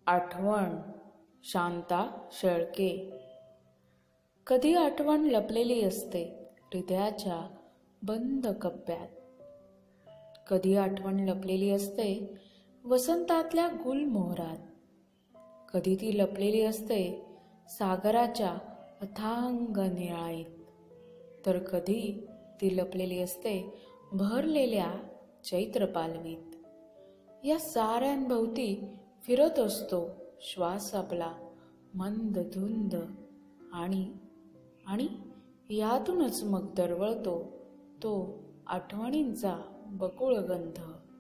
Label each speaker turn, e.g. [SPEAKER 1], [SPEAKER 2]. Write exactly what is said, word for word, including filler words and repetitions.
[SPEAKER 1] आठवण. शांता शेळके. कधी आठवण लपलेली असते हृदयाच्या बंद कप्प्यात. कधी आठवण लपलेली असते वसंतातल्या गुलमोहरात. कधी ती लपलेली असते सागराच्या अथांग निळाईत. तर कधी ती लपलेली असते भरलेल्या चैत्र पालवीत. या साऱ्यांभोवती फिरत असतो श्वास आपला मंद धुंद, आणि आणि यातूनच मग दरवळतो तो आठवणींचा बकुळ गंध.